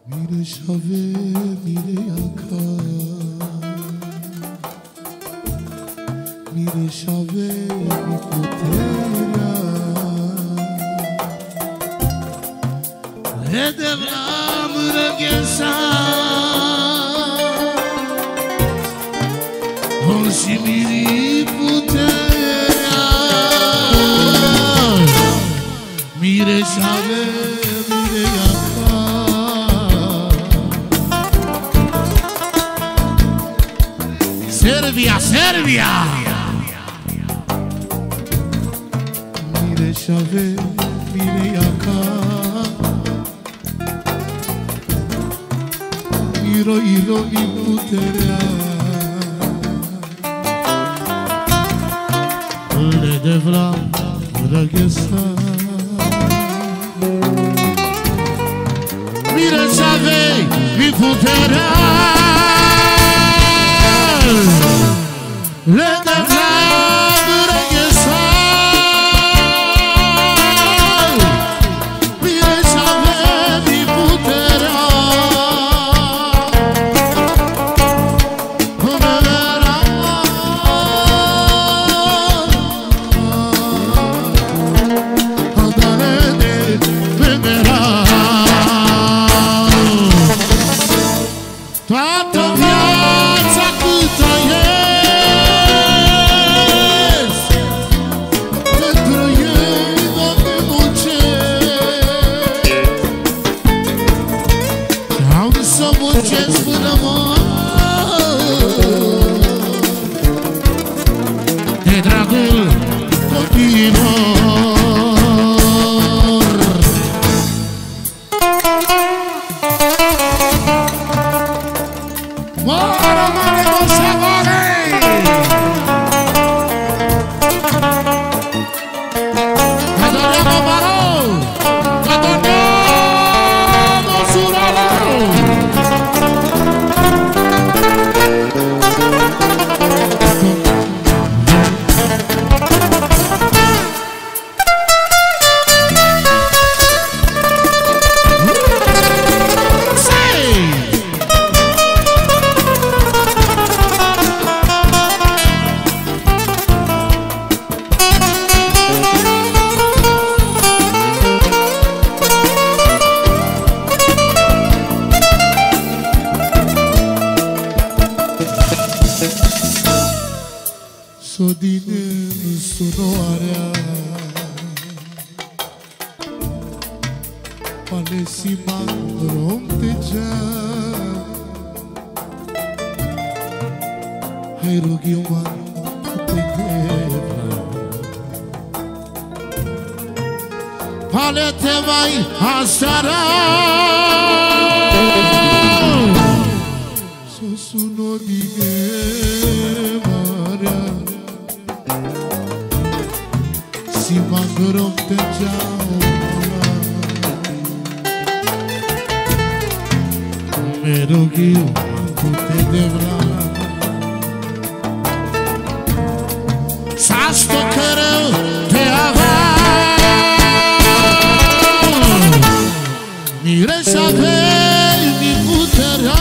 Mireșave, mireiaca, mireșave, mi puterea, le devram răghesa, on și miri puterea, mireșave, mireiaca. Serbia, Serbia! Mireșave, mireiaca, iro, iro, mi puterea, le devram răghesa. Mireșave, mi puterea, le devram răghesa. Mireșave, mi puterea, toată viața cât trăiesc, pentru ei Doamne muncesc, am să muncesc până mor, de dragul copiilor. Moara mare Moșavare! Cadoniamo Barou! Cadoniamo Suralou! Sodinem sunoarea, palesiman romtegea, hai rog eu man puterea, palete mai asara, so suno dine marea. Si mangrom te jauna, me rogiu te devra, sasto cărău te avea, mireșave, mi puterea.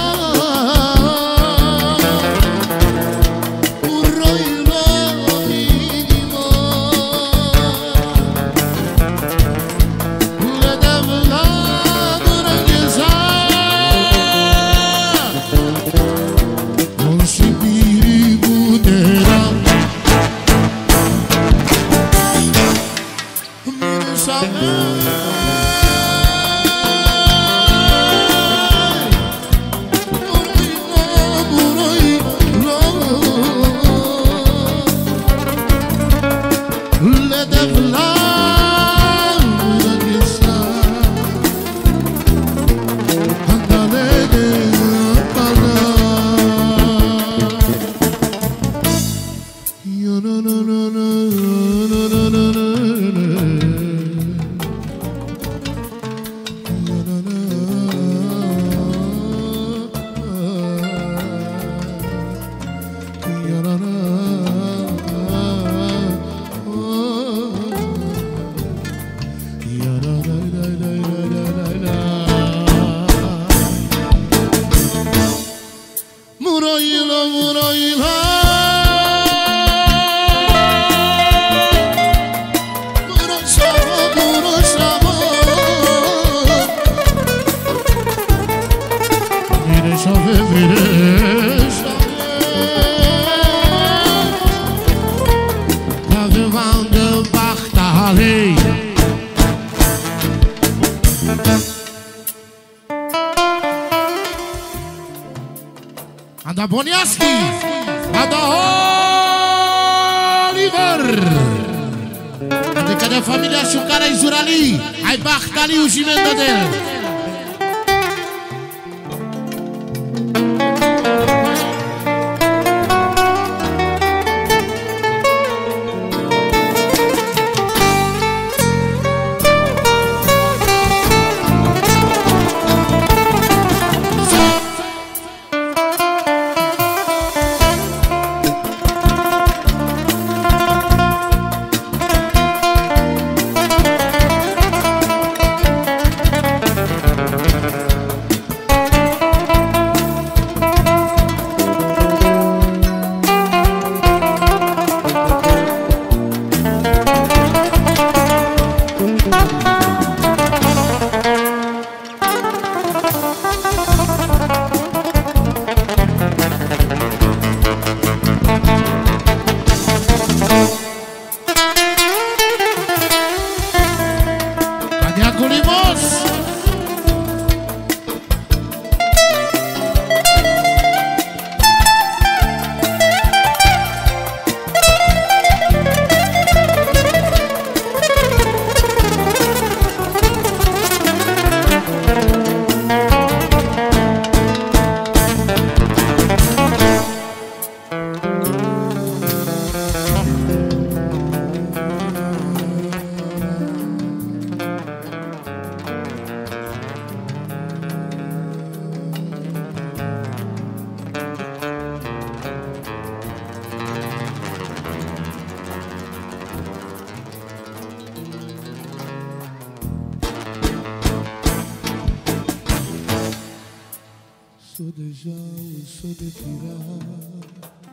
Ada Boniaschi, Ada Oliver, adică de familia Șucarei Zurali, ai Bahtaliu și Mendădel. Sou de jau, sou de tirar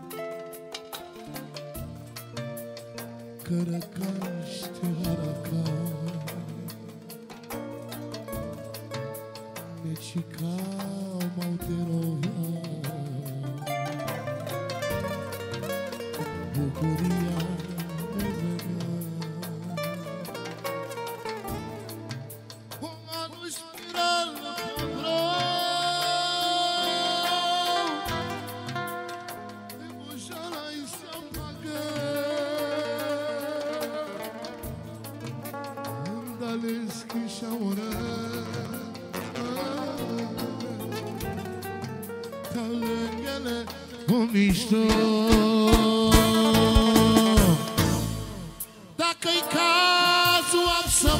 Caracas, Teraraca Mexica, Malterovia Bucuria, Nevega Como no espiral mișto. Dacă-i cazul am să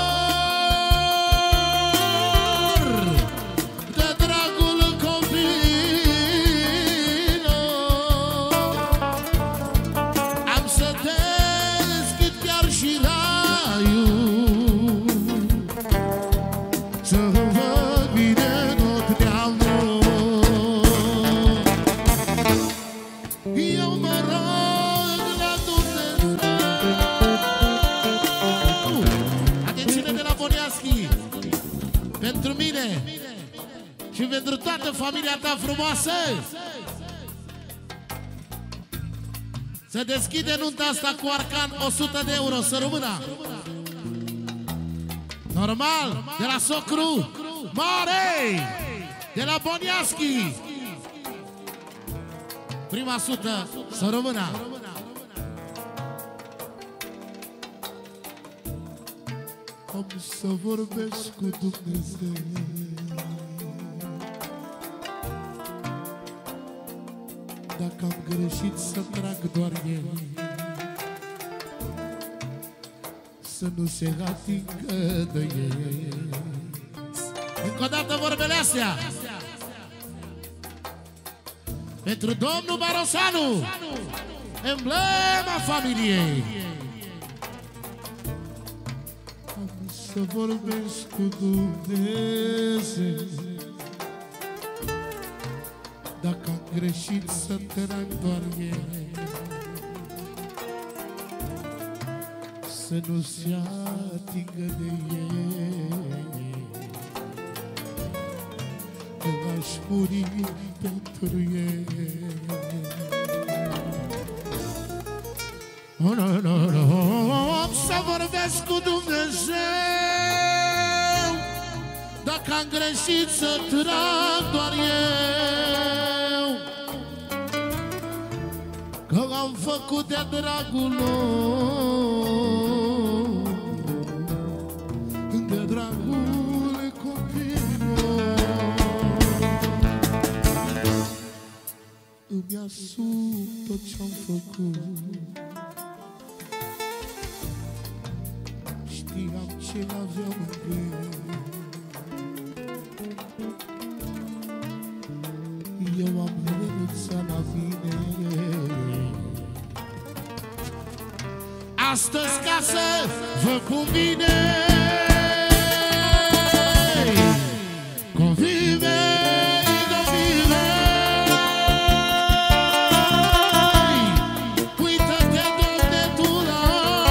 mor de dragul copilor, am să deschid chiar și raiul să văd bine not de amor. Eu mă rog la Dumnezeu. Atențiune de la Boniaschi, pentru mine și pentru toată familia ta frumoasă. Se deschide nunta asta cu arcan 100 de euro, să rămână. Normal, de la socru mare, de la Boniaschi. Prima 100, să rămână. Am să vorbesc cu Dumnezeu dacă am greșit să trag doar el, să nu se atingă de el. Încă o dată vorbele astea pentru domnul Barosanu, emblema familiei. Am să vorbesc cu Dumnezeu dacă am greșit să trag doar el, să nu se atingă de el. aș muri pentru ei. Am să vorbesc cu Dumnezeu, dacă am greșit să trag doar eu, că am făcut de dragul lor, de dragul copiilor. Îmi asum tot ce-am făcut. Știam ce aveam în gând. Eu am renunțat la mine. astăzi ca să vă convine. Convive, convive. Uită-te, Doamne, Tu la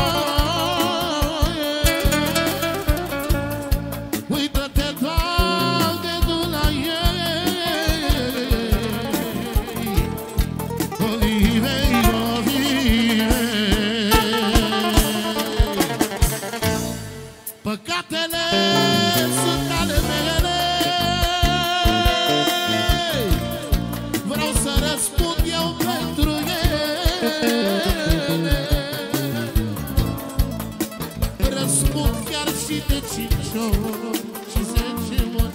uită-te, Doamne, Tu la convive, convive. Păcatele sunt ale mele, vreau să răspund eu pentru ele. Răspund chiar și de 5 ori și 10 ori,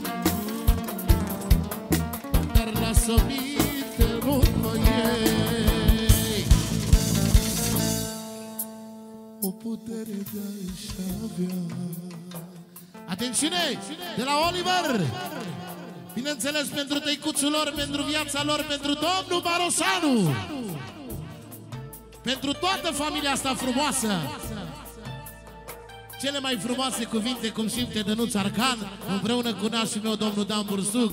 dar lasă minte după ei. O putere de a-și avea. Atențiune! De la Oliver! Bineînțeles pentru tăicuțul lor, pentru viața lor, pentru domnul Barosanu! Pentru toată familia asta frumoasă! Cele mai frumoase cuvinte, cum simte Dănuț Arcan, împreună cu nașul meu, domnul Dan Bursuc.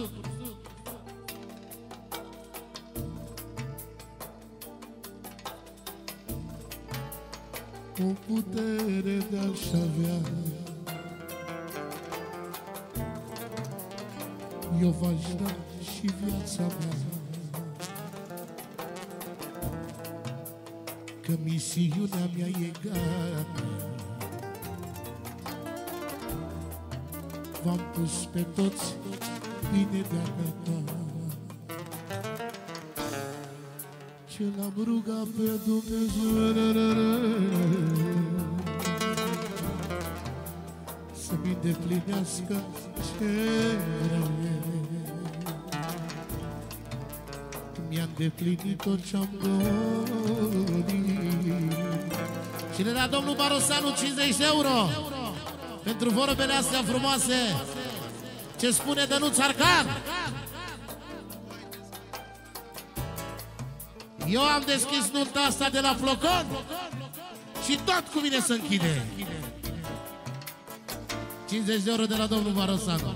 O putere de a-și avea. Eu v-aș da și viața mea, că misiunea mea e gata. V-am pus pe toți bine de-a mea, ce l-am rugat pe Dumnezeu să-mi îndeplinească ce vreau. Mi-a îndeplinit tot ce-am dorit. Și le da domnul Barosanu 50 de euro pentru vorbele astea frumoase. Ce spune Dănuț Arcan? Eu am deschis nunta asta de la Flocon și tot cu mine se închide. 50 de euro de la domnul Barosanu.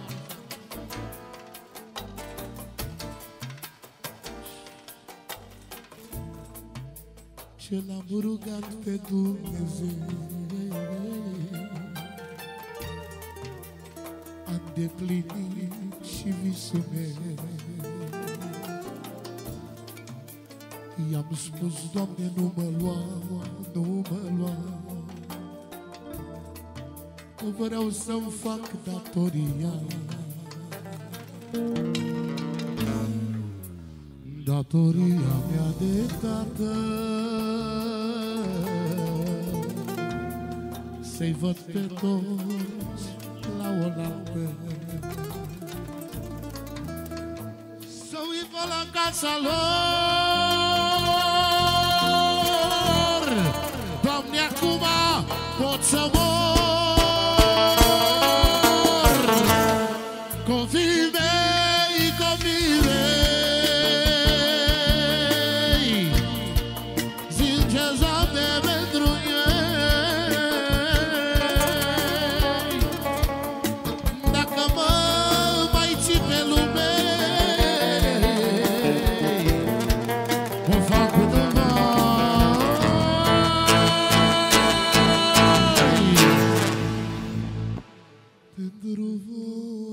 Ce l-am rugat pe Dumnezeu, a îndeplinit și visul meu. I-am spus, Doamne, nu mă lua, nu mă lua, că vreau să-mi fac datoria. Datoria mea de tată, să-i văd pe toți la oaltă, să uită la casa lor. Doamne, acum pot să mor. Convive, convive. pentru voi.